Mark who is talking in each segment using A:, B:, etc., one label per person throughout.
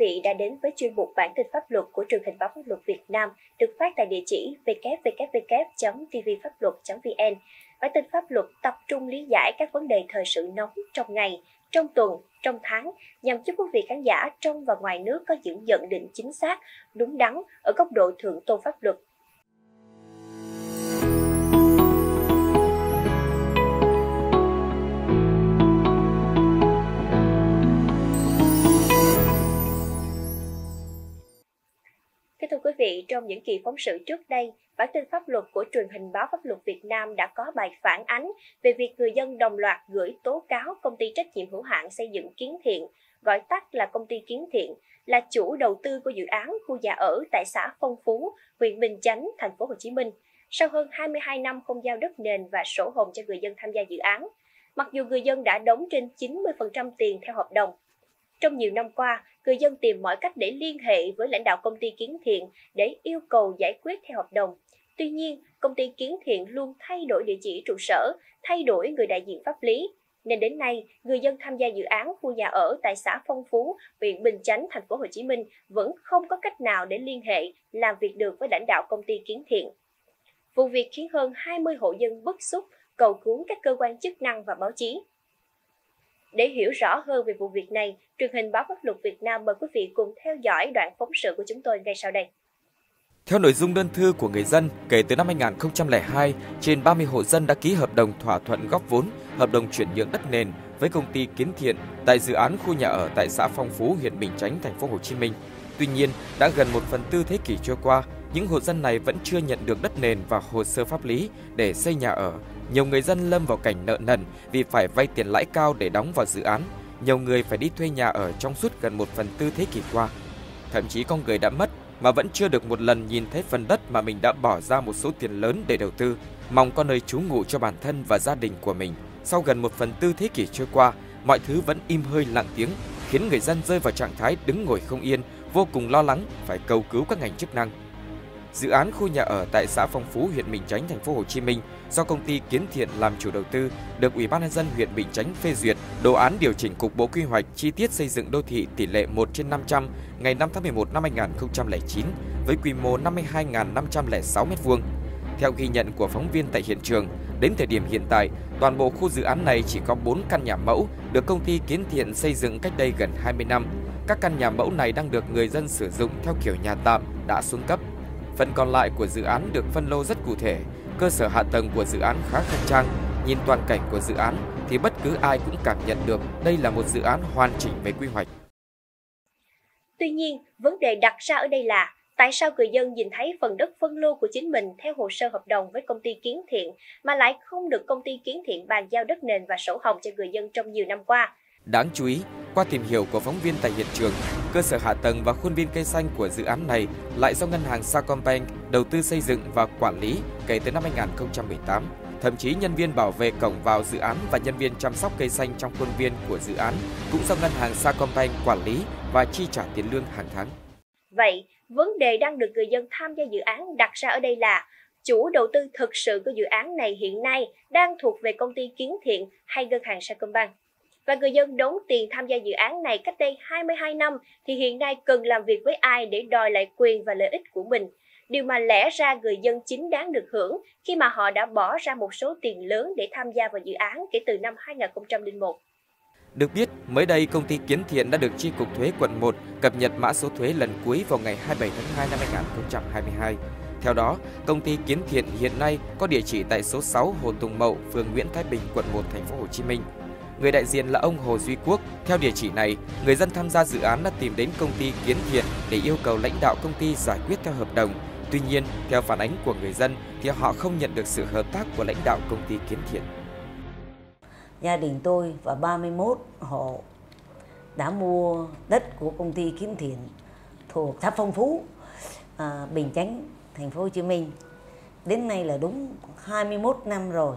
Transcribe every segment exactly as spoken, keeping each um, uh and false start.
A: vị đã đến với chuyên mục bản tin pháp luật của truyền hình báo Pháp luật Việt Nam, được phát tại địa chỉ w w w chấm t v pháp luật chấm v n. Bản tin pháp luật tập trung lý giải các vấn đề thời sự nóng trong ngày, trong tuần, trong tháng, nhằm giúp quý vị khán giả trong và ngoài nước có những nhận định chính xác, đúng đắn ở góc độ thượng tôn pháp luật. Thưa quý vị, trong những kỳ phóng sự trước đây, bản tin pháp luật của truyền hình báo Pháp luật Việt Nam đã có bài phản ánh về việc người dân đồng loạt gửi tố cáo công ty trách nhiệm hữu hạn xây dựng Kiến Thiện, gọi tắt là công ty Kiến Thiện, là chủ đầu tư của dự án khu nhà ở tại xã Phong Phú, huyện Bình Chánh, thành phố Hồ Chí Minh, sau hơn hai mươi hai năm không giao đất nền và sổ hồng cho người dân tham gia dự án, mặc dù người dân đã đóng trên chín mươi phần trăm tiền theo hợp đồng. Trong nhiều năm qua, người dân tìm mọi cách để liên hệ với lãnh đạo công ty Kiến Thiện để yêu cầu giải quyết theo hợp đồng. Tuy nhiên, công ty Kiến Thiện luôn thay đổi địa chỉ trụ sở, thay đổi người đại diện pháp lý, nên đến nay, người dân tham gia dự án khu nhà ở tại xã Phong Phú, huyện Bình Chánh, thành phố Hồ Chí Minh vẫn không có cách nào để liên hệ, làm việc được với lãnh đạo công ty Kiến Thiện. Vụ việc khiến hơn hai mươi hộ dân bức xúc, cầu cứu các cơ quan chức năng và báo chí. Để hiểu rõ hơn về vụ việc này, truyền hình báo Pháp luật Việt Nam mời quý vị cùng theo dõi đoạn phóng sự của chúng tôi ngay sau đây.
B: Theo nội dung đơn thư của người dân, kể từ năm hai nghìn không trăm lẻ hai, trên ba mươi hộ dân đã ký hợp đồng thỏa thuận góp vốn, hợp đồng chuyển nhượng đất nền với công ty Kiến Thiện tại dự án khu nhà ở tại xã Phong Phú, huyện Bình Chánh, thành phố Hồ Chí Minh. Tuy nhiên, đã gần một phần tư thế kỷ trôi qua, những hộ dân này vẫn chưa nhận được đất nền và hồ sơ pháp lý để xây nhà ở. Nhiều người dân lâm vào cảnh nợ nần vì phải vay tiền lãi cao để đóng vào dự án. Nhiều người phải đi thuê nhà ở trong suốt gần một phần tư thế kỷ qua. Thậm chí có người đã mất mà vẫn chưa được một lần nhìn thấy phần đất mà mình đã bỏ ra một số tiền lớn để đầu tư, mong có nơi trú ngụ cho bản thân và gia đình của mình. Sau gần một phần tư thế kỷ trôi qua, mọi thứ vẫn im hơi lặng tiếng, khiến người dân rơi vào trạng thái đứng ngồi không yên, vô cùng lo lắng, phải cầu cứu các ngành chức năng. Dự án khu nhà ở tại xã Phong Phú, huyện Bình Chánh, thành phố Hồ Chí Minh do công ty Kiến Thiện làm chủ đầu tư, được Ủy ban nhân dân huyện Bình Chánh phê duyệt đồ án điều chỉnh cục bộ quy hoạch chi tiết xây dựng đô thị tỷ lệ một trên năm trăm ngày năm tháng mười một năm hai nghìn không trăm lẻ chín với quy mô năm mươi hai nghìn năm trăm lẻ sáu mét vuông. Theo ghi nhận của phóng viên tại hiện trường, đến thời điểm hiện tại, toàn bộ khu dự án này chỉ có bốn căn nhà mẫu được công ty Kiến Thiện xây dựng cách đây gần hai mươi năm. Các căn nhà mẫu này đang được người dân sử dụng theo kiểu nhà tạm, đã xuống cấp. Phần còn lại của dự án được phân lô rất cụ thể, cơ sở hạ tầng của dự án khá khang trang. Nhìn toàn cảnh của dự án thì bất cứ ai cũng cảm nhận được đây là một dự án hoàn chỉnh về quy hoạch.
A: Tuy nhiên, vấn đề đặt ra ở đây là tại sao người dân nhìn thấy phần đất phân lô của chính mình theo hồ sơ hợp đồng với công ty Kiến Thiện mà lại không được công ty Kiến Thiện bàn giao đất nền và sổ hồng cho người dân trong nhiều năm qua?
B: Đáng chú ý, qua tìm hiểu của phóng viên tại hiện trường, cơ sở hạ tầng và khuôn viên cây xanh của dự án này lại do ngân hàng Sacombank đầu tư xây dựng và quản lý kể từ năm hai nghìn không trăm mười tám. Thậm chí nhân viên bảo vệ cổng vào dự án và nhân viên chăm sóc cây xanh trong khuôn viên của dự án cũng do ngân hàng Sacombank quản lý và chi trả tiền lương hàng tháng.
A: Vậy, vấn đề đang được người dân tham gia dự án đặt ra ở đây là chủ đầu tư thực sự của dự án này hiện nay đang thuộc về công ty Kiến Thiện hay ngân hàng Sacombank? Và người dân đóng tiền tham gia dự án này cách đây hai mươi hai năm thì hiện nay cần làm việc với ai để đòi lại quyền và lợi ích của mình? Điều mà lẽ ra người dân chính đáng được hưởng khi mà họ đã bỏ ra một số tiền lớn để tham gia vào dự án kể từ năm hai nghìn không trăm lẻ một.
B: Được biết, mới đây công ty Kiến Thiện đã được Chi cục Thuế quận một cập nhật mã số thuế lần cuối vào ngày hai mươi bảy tháng hai năm hai nghìn không trăm hai mươi hai. Theo đó, công ty Kiến Thiện hiện nay có địa chỉ tại số sáu Hồ Tùng Mậu, phường Nguyễn Thái Bình, quận một, thành phố Hồ Chí Minh. Người đại diện là ông Hồ Duy Quốc. Theo địa chỉ này, người dân tham gia dự án đã tìm đến công ty Kiến Thiện để yêu cầu lãnh đạo công ty giải quyết theo hợp đồng. Tuy nhiên, theo phản ánh của người dân thì họ không nhận được sự hợp tác của lãnh đạo công ty Kiến Thiện.
C: Gia đình tôi và ba mươi mốt hộ đã mua đất của công ty Kiến Thiện thuộc xã Phong Phú, à, Bình Chánh, thành phố Hồ Chí Minh. Đến nay là đúng hai mươi mốt năm rồi.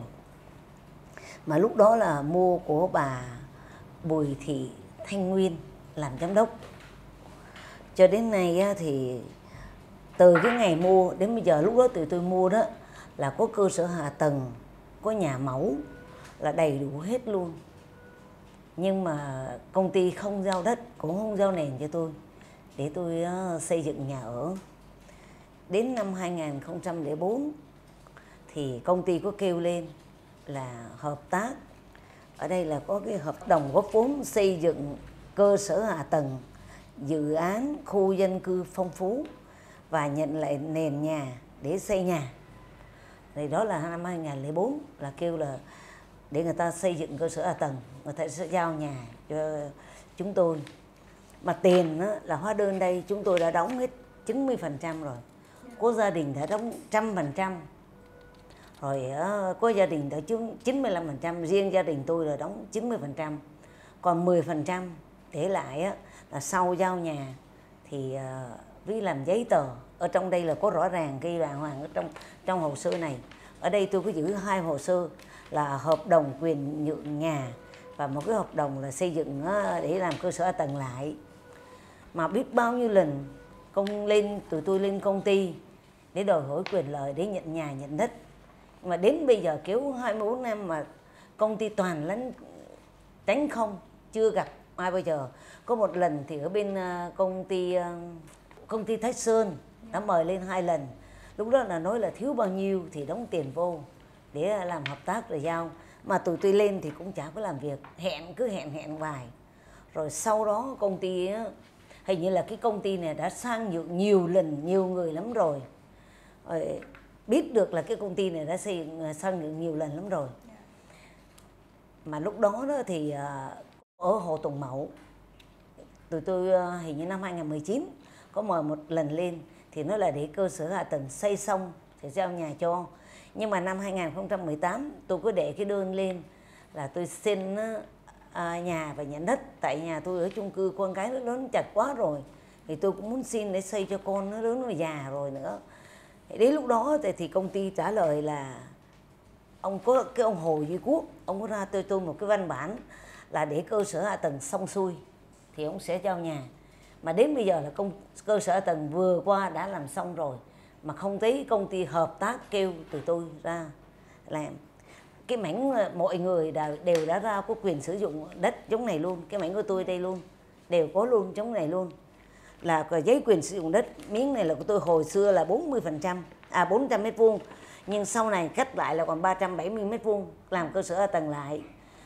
C: Mà lúc đó là mua của bà Bùi Thị Thanh Nguyên làm giám đốc. Cho đến nay thì từ cái ngày mua đến bây giờ, lúc đó tụi tôi mua đó là có cơ sở hạ tầng, có nhà mẫu là đầy đủ hết luôn. Nhưng mà công ty không giao đất, cũng không giao nền cho tôi. để tôi uh, xây dựng nhà ở. Đến năm hai nghìn không trăm lẻ bốn thì công ty có kêu lên là hợp tác. Ở đây là có cái hợp đồng góp vốn xây dựng cơ sở hạ tầng dự án khu dân cư Phong Phú và nhận lại nền nhà để xây nhà. Thì đó là năm hai nghìn không trăm lẻ bốn là kêu là để người ta xây dựng cơ sở hạ tầng, người ta sẽ giao nhà cho chúng tôi. Mà tiền đó, là hóa đơn đây chúng tôi đã đóng hết chín mươi phần trăm rồi. Có gia đình đã đóng một trăm phần trăm. Rồi có gia đình đã chín mươi lăm phần trăm, riêng gia đình tôi là đóng chín mươi phần trăm. Còn mười phần trăm để lại á, là sau giao nhà thì với làm giấy tờ. Ở trong đây là có rõ ràng ghi đàng hoàng ở trong trong hồ sơ này. Ở đây tôi có giữ hai hồ sơ là hợp đồng quyền nhượng nhà và một cái hợp đồng là xây dựng để làm cơ sở hạ tầng lại. Mà biết bao nhiêu lần công lên tụi tôi lên công ty để đòi hỏi quyền lợi để nhận nhà nhận đất. Mà đến bây giờ kéo hai mươi bốn năm mà công ty toàn lánh tránh không, chưa gặp ai bao giờ. Có một lần thì ở bên công ty công ty Thái Sơn đã mời lên hai lần. Lúc đó là nói là thiếu bao nhiêu thì đóng tiền vô để làm hợp tác rồi giao. Mà tụi tôi lên thì cũng chả có làm việc, hẹn cứ hẹn hẹn hoài. Rồi sau đó công ty hình như là cái công ty này đã sang nhượng nhiều lần, nhiều người lắm rồi. Rồi biết được là cái công ty này đã xây sang nhượng nhiều lần lắm rồi. Mà lúc đó, đó thì ở Hồ Tùng Mậu, tụi tôi hình như năm hai nghìn không trăm mười chín có mời một lần lên thì nó là để cơ sở hạ tầng xây xong thì giao nhà cho. Nhưng mà năm hai nghìn không trăm mười tám tôi có để cái đơn lên là tôi xin à, nhà và nhận đất. Tại nhà tôi ở chung cư con cái nó lớn chặt quá rồi, thì tôi cũng muốn xin để xây cho con nó lớn, nó già rồi nữa. Thì đến lúc đó thì, thì công ty trả lời là ông có cái ông Hồ Duy Quốc, ông có ra tôi tôi một cái văn bản là để cơ sở hạ tầng xong xuôi thì ông sẽ giao nhà. Mà đến bây giờ là công cơ sở hạ tầng vừa qua đã làm xong rồi mà không thấy công ty hợp tác kêu tụi tôi ra làm. Cái mảnh mọi người đã, đều đã ra có quyền sử dụng đất giống này luôn, cái mảnh của tôi đây luôn đều có luôn giống này luôn, là có giấy quyền sử dụng đất. Miếng này là của tôi hồi xưa là bốn mươi phần trăm, à bốn trăm mét vuông, nhưng sau này cắt lại là còn ba trăm bảy mươi mét vuông làm cơ sở hạ tầng lại.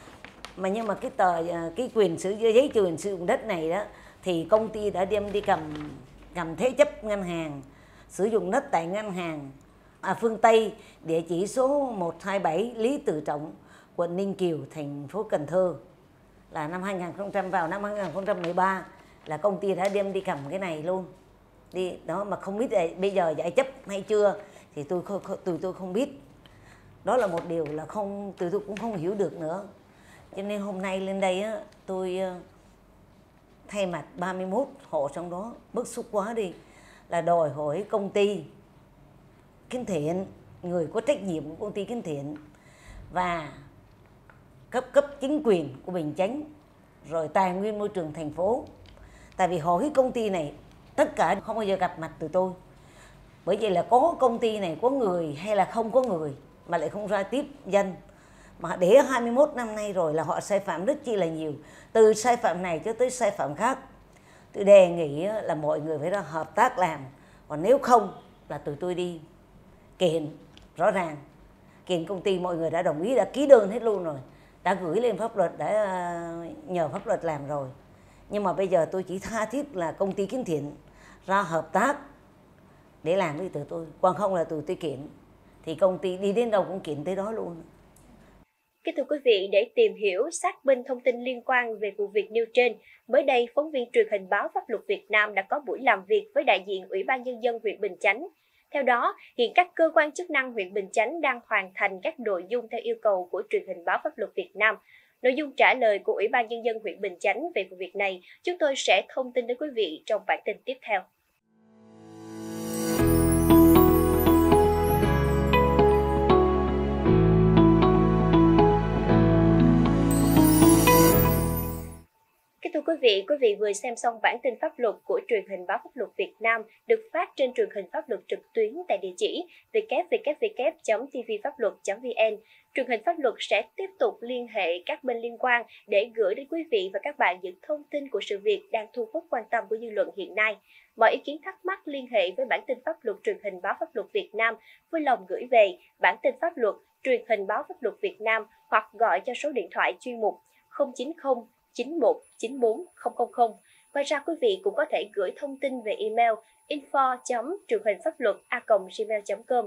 C: Mà nhưng mà cái tờ cái quyền sử giấy quyền sử dụng đất này đó thì công ty đã đem đi cầm cầm thế chấp ngân hàng, sử dụng đất tại ngân hàng à, Phương Tây, địa chỉ số một hai bảy Lý Tự Trọng, quận Ninh Kiều, thành phố Cần Thơ. Là năm hai nghìn không trăm vào năm hai nghìn không trăm mười ba là công ty đã đem đi cầm cái này luôn. Đi đó mà không biết là bây giờ giải chấp hay chưa thì tôi tôi tôi không biết. Đó là một điều là không tôi tôi cũng không hiểu được nữa. Cho nên hôm nay lên đây á, tôi thay mặt ba mươi mốt hộ trong đó bức xúc quá đi, là đòi hỏi công ty Kiến Thiện, người có trách nhiệm của công ty Kiến Thiện và cấp cấp chính quyền của Bình Chánh, rồi tài nguyên môi trường thành phố. Tại vì hỏi công ty này tất cả không bao giờ gặp mặt từ tôi. Bởi vậy là có công ty này có người hay là không có người mà lại không ra tiếp dân. Mà để hai mươi mốt năm nay rồi là họ sai phạm rất chi là nhiều, từ sai phạm này cho tới sai phạm khác. Tôi đề nghị là mọi người phải ra hợp tác làm, còn nếu không là tụi tôi đi kiện rõ ràng. Kiện công ty mọi người đã đồng ý, đã ký đơn hết luôn rồi, đã gửi lên pháp luật, đã nhờ pháp luật làm rồi. Nhưng mà bây giờ tôi chỉ tha thiết là công ty Kiến Thiện ra hợp tác để làm với tụi tôi, còn không là tụi tôi kiện thì công ty đi đến đâu cũng kiện tới đó luôn.
A: Kính thưa quý vị, để tìm hiểu, xác minh thông tin liên quan về vụ việc nêu trên, mới đây phóng viên truyền hình báo Pháp luật Việt Nam đã có buổi làm việc với đại diện Ủy ban Nhân dân huyện Bình Chánh. Theo đó, hiện các cơ quan chức năng huyện Bình Chánh đang hoàn thành các nội dung theo yêu cầu của truyền hình báo Pháp luật Việt Nam. Nội dung trả lời của Ủy ban Nhân dân huyện Bình Chánh về vụ việc này, chúng tôi sẽ thông tin đến quý vị trong bản tin tiếp theo. Kính thưa quý vị, vị, quý vị vừa xem xong bản tin pháp luật của truyền hình báo Pháp luật Việt Nam được phát trên truyền hình pháp luật trực tuyến tại địa chỉ w w w chấm t v pháp luật chấm v n. Truyền hình pháp luật sẽ tiếp tục liên hệ các bên liên quan để gửi đến quý vị và các bạn những thông tin của sự việc đang thu hút quan tâm của dư luận hiện nay. Mọi ý kiến thắc mắc liên hệ với bản tin pháp luật truyền hình báo Pháp luật Việt Nam, vui lòng gửi về bản tin pháp luật truyền hình báo Pháp luật Việt Nam hoặc gọi cho số điện thoại chuyên mục không chín không chín một chín bốn không không không. Ngoài ra, quý vị cũng có thể gửi thông tin về email info chấm truyền hình pháp luật a còng gmail chấm com.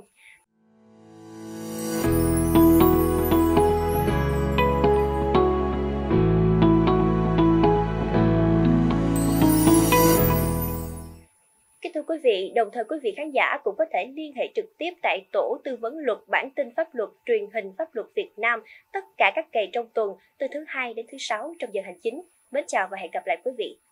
A: Kính thưa quý vị, đồng thời quý vị khán giả cũng có thể liên hệ trực tiếp tại tổ tư vấn luật bản tin pháp luật truyền hình pháp luật Việt Nam tất cả các ngày trong tuần từ thứ hai đến thứ sáu trong giờ hành chính. Mến chào và hẹn gặp lại quý vị.